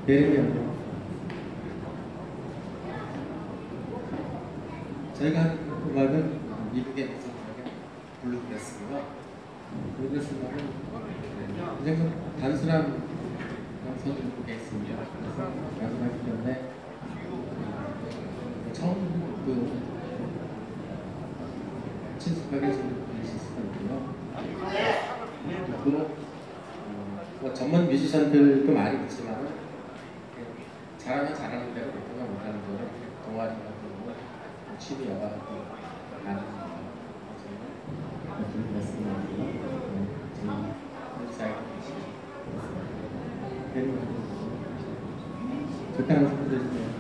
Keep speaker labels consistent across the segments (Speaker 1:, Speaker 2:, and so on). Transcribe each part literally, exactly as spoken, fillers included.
Speaker 1: 예림이요. 저희가 한 음악은 미국의 무슨 음악에 블루그래스고요. 블루그래스 음악은 굉장히 좀 단순한 선곡에 있습니다. 그래서 단순하기 때문에 처음 그 친숙하게 들으실 수가 있고요. 그리고 뭐 전문 뮤지션들도 많이 있지만 잘하면 잘하는 대로 못하면 못하는 대로 동아리 활동으로 취미 여가 활동 많이 합니다. 저희는 말씀드리고요. 저희 웹사이트 좋게 하나 부탁드리고요.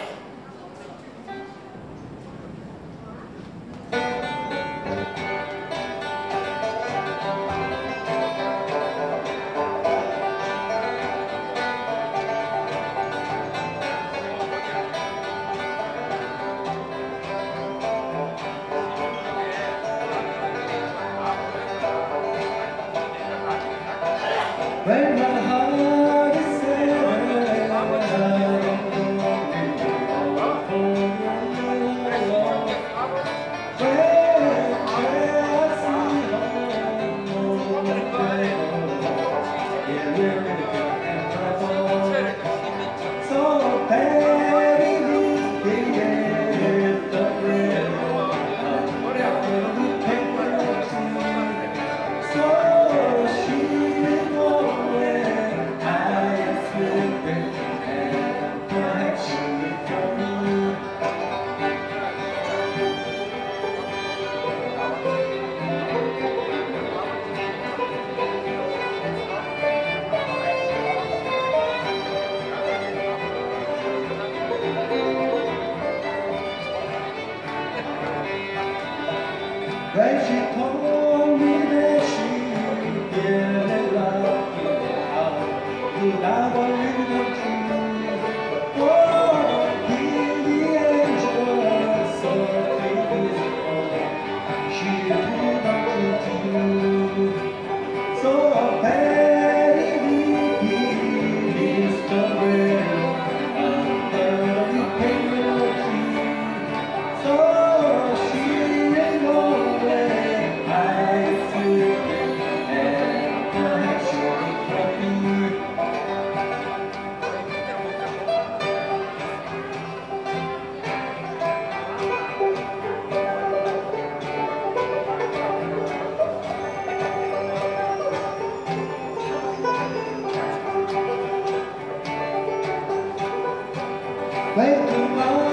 Speaker 1: When my heart is sad, so baby, get the bread. So she when she told me that she didn't love me, how I wanted to choose. Oh, the angel so beautiful, she did not do. So baby, is the way under the pale tree. So she ain't no Wait a moment.